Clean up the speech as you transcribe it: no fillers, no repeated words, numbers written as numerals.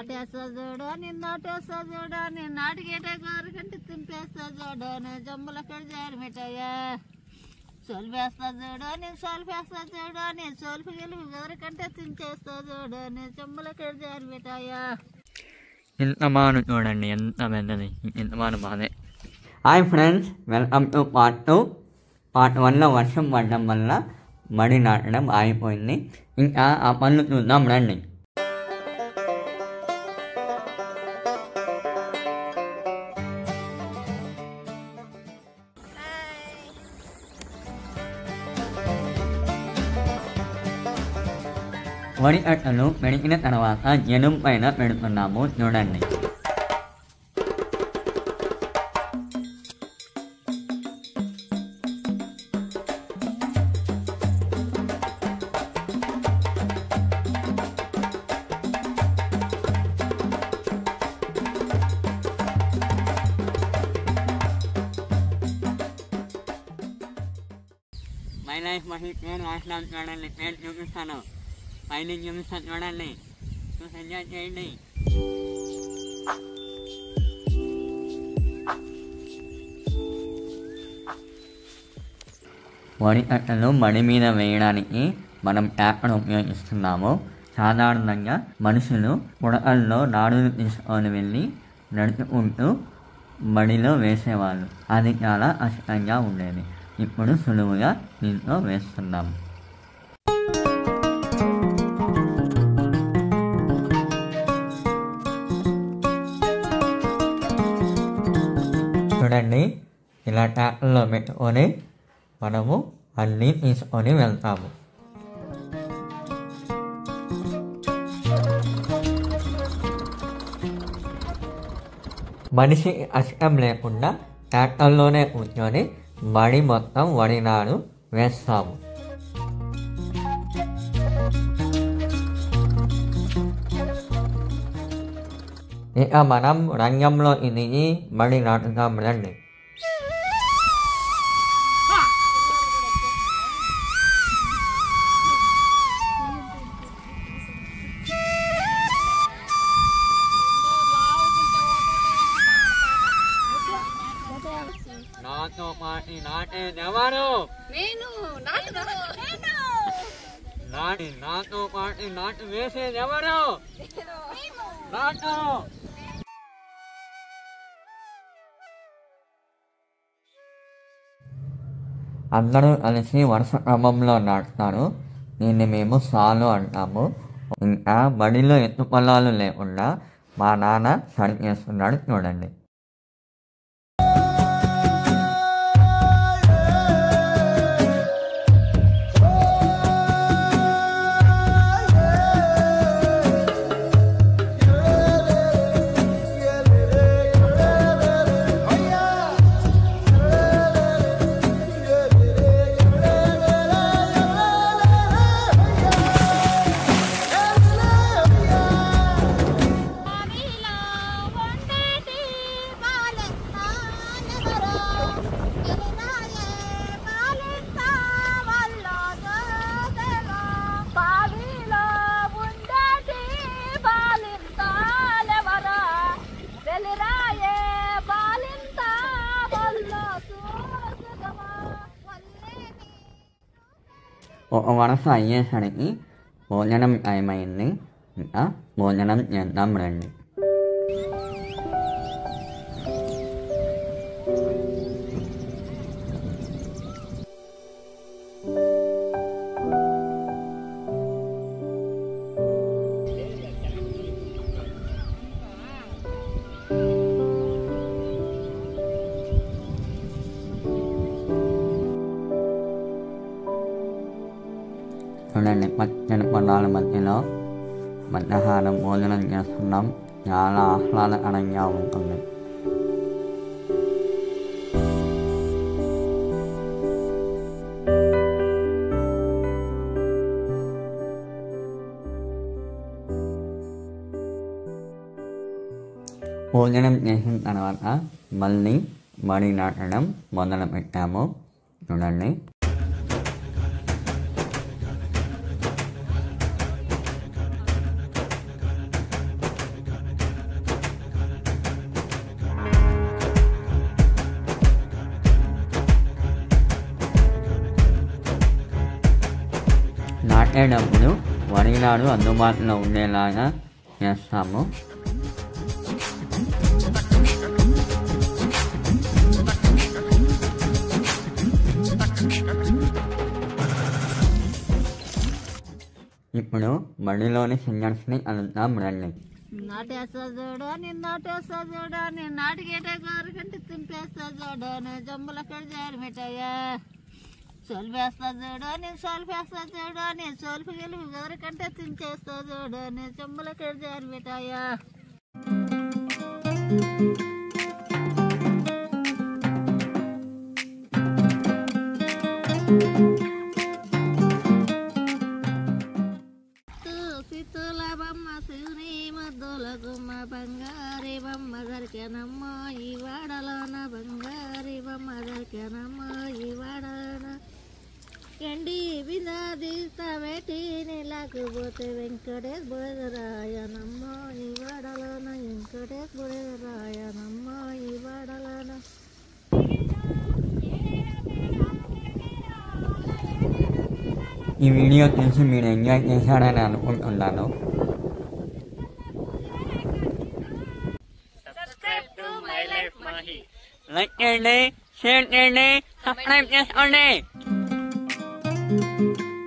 నాటేస్తా చూడా నేను నాటేస్తా చూడా నేను నాటికేటే కోరికంటే తింపేస్తా చూడా నేను జమ్ములక్కడ జారిమిటాయా సోల్పేస్తా చూడా నేను సోల్పేస్తా చూడా నేను సోల్పు గెలిపి కోరికంటే తించేస్తా చూడా నేను జమ్ములక్కడ జారిమిటాయా. ఎంత మాను చూడండి, ఎంత పెద్దది, ఎంత మాను బాధే. Hi friends, welcome to part 2. Part 1లో వర్షం పడడం వల్ల మడి నాటడం ఆగిపోయింది. ఇంకా ఆ పనులు చూద్దాం రండి. వరి కట్టలు పెరిగిన తర్వాత జనం పైన పెడుతున్నాము చూడండి. మై లైఫ్ మహీష్ నేను రాష్ట్రం చూడండి, నేను చూపిస్తాను, పైన చూపిస్తాను చూడండి, చూసి ఎంజాయ్ చేయండి. వరి కట్టలు మడి మీద వేయడానికి మనం ట్రాక్టర్ ఉపయోగిస్తున్నాము. సాధారణంగా మనుషులు పుడకల్లో నాడులు తీసుకొని వెళ్ళి నడుచుకుంటూ మడిలో వేసేవాళ్ళు. అది చాలా కష్టంగా ఉండేది. ఇప్పుడు సులువుగా దీంట్లో వేస్తున్నాము. చూడండి, ఇలా ట్రాక్టర్లో పెట్టుకొని మనము అన్నీ తీసుకొని వెళ్తాము. మనిషి కష్టం లేకుండా ట్రాక్టర్లోనే కూర్చొని మడి మొత్తం వడినాడు వేస్తాము. ఇక మనం రంగంలో దిగి మడి నాటుతాం రండి. నాతో పాటి నాటేదెవరు? నాతో పాటి నాటు వేసేదెవరు? నాటు. అందరూ కలిసి వరుస క్రమంలో నాటుతారు. దీన్ని మేము సాలు అంటాము. ఇంకా బడిలో ఎత్తు పొలాలు లేకుండా మా నాన్న సరి చేస్తున్నాడు చూడండి. ఒక వరుస అయ్యేసరికి భోజనం టైం అయింది. ఇంకా భోజనం చేద్దాం రండి. చూడండి, పచ్చని పొలాల మధ్యలో మధ్యాహ్నం భోజనం చేస్తున్నాం. చాలా ఆహ్లాదకరంగా ఉంటుంది. భోజనం చేసిన తర్వాత మళ్ళీ మడి నాటడం మొదలు పెట్టాము. చూడండి, నాటేటప్పుడు వరి నారు అందుబాటులో ఉండేలాగా చేస్తాము. ఇప్పుడు బడిలోని సింగర్స్ని కలుద్దాం రండి. నాటేస్తా చూడా నేను నాటేస్తా చూడా నేను నాటికేటే కోరికంటే తింపేస్తా చూడా నేను జమ్ములక్కడ జారి మిఠాయా సోల్పేస్తా చూడా నేను సోల్పేస్తా చూడా నేను సోల్పు గెలుపు కోరికంటే తించేస్తా చూడా నేను జమ్ములక్కడ జారి మిఠాయా. సిత్తుల బొమ్మ శివుని మద్దుల గుమ్మ బంగారి బొమ్మ దొరికెనమ్మ ఈ వాడలోన బంగారి బొమ్మ దొరికెనమ్మ ఈ వాడలోన ఎండి బిందా తీస్తా వేటి నీళ్ళకపోతే వెంకటేశ్ బుడరాయనమ్మ ఈ వాడలోన వెంకటేశ్ బుడరాయనమ్మ ఈ వాడలోన. ఈ వీడియో చూసి మీరు ఎంజాయ్ చేశారని అనుకుంటున్నాను. లైక్ చేయండి, షేర్ చేయండి, సబ్స్క్రైబ్ చేసుకోండి.